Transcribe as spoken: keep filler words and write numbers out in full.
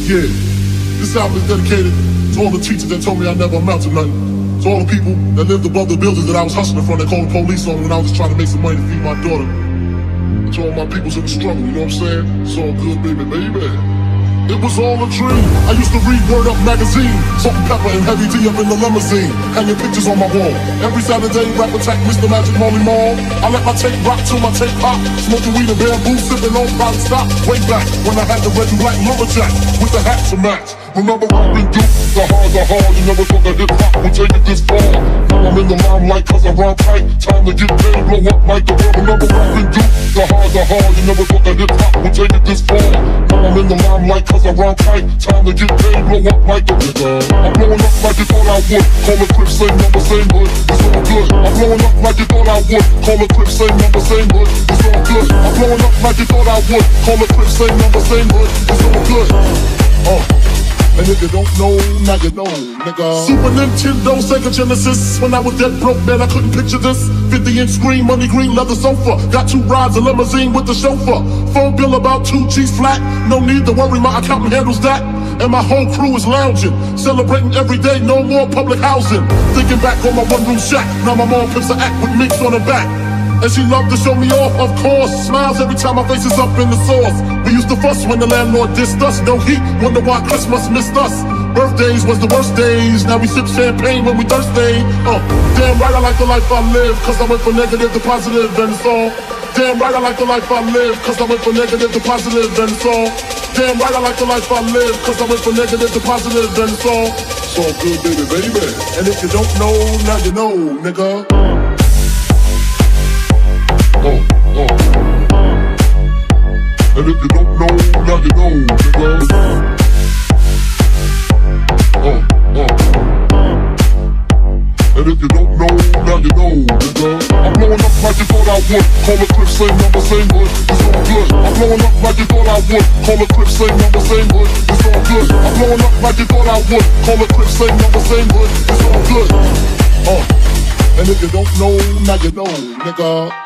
Yeah, this album is dedicated to all the teachers that told me I never amount to nothing. To all the people that lived above the buildings that I was hustling from, that called the police on me when I was just trying to make some money to feed my daughter. And to all my peoples in the struggle, you know what I'm saying? It's all good, baby, baby. It was all a dream. I used to read Word Up magazine, Salt and Pepper and Heavy D up in the limousine, hanging pictures on my wall. Every Saturday, rap attack, Mister Magic Molly Mall. I let my tape rock till my tape pop, smoking weed and bamboo, sipping on private stock. Way back when I had the red and black lumberjack with the hat to match. Remember rapping Duke, the hard, the hard. You never thought that hip hop would take it this far. Now I'm in the limelight 'cause I rhyme tight. Time to get paid, blow up like the world. Remember rapping Duke, the hard, the hard. You never thought that hip hop would take it this far. Now I'm in the limelight 'cause I rhyme tight. Time to get paid, blow up like the world. I'm blowing up like you thought I would. Call a clip, same number, same hood. It's all good. I'm blowing up like you thought I would. Call a clip, same number, same hood. It's all good. I'm blowing up like you thought I would. Call a clip, same number, same hood. It's all good. Uh. And if you don't know, now you know, nigga. Super Nintendo, Sega Genesis. When I was dead broke, man, I couldn't picture this. fifty inch screen, money green, leather sofa. Got two rides, a limousine with the chauffeur. Phone bill about two G's flat. No need to worry, my accountant handles that. And my whole crew is lounging, celebrating every day, no more public housing. Thinking back on my one room shack, now my mom pimps an act with minks on her back. And she loved to show me off, of course. Smiles every time my face is up in the sauce. We used to fuss when the landlord dissed us. No heat, wonder why Christmas missed us. Birthdays was the worst days. Now we sip champagne when we thirsty. Uh, damn right I like the life I live, 'cause I went from negative to positive and it's all. Damn right I like the life I live, 'cause I went from negative to positive and it's all. Damn right I like the life I live, 'cause I went from negative to positive and it's all. It's all good, baby, baby. And if you don't know, now you know, nigga. Oh, oh. And if you don't know, now you know, nigga. Oh, oh. And if you don't know, now you know, nigga. I'm blowing up like you thought I would. Call a clip, same number, same hood. It's all good. I'm blowing up like you thought I would. Call a clip, same number, same hood. It's all good. I'm blowing up like you thought I would. Call a clip, same number, same hood. It's all good. Uh. And if you don't know, now you know, nigga.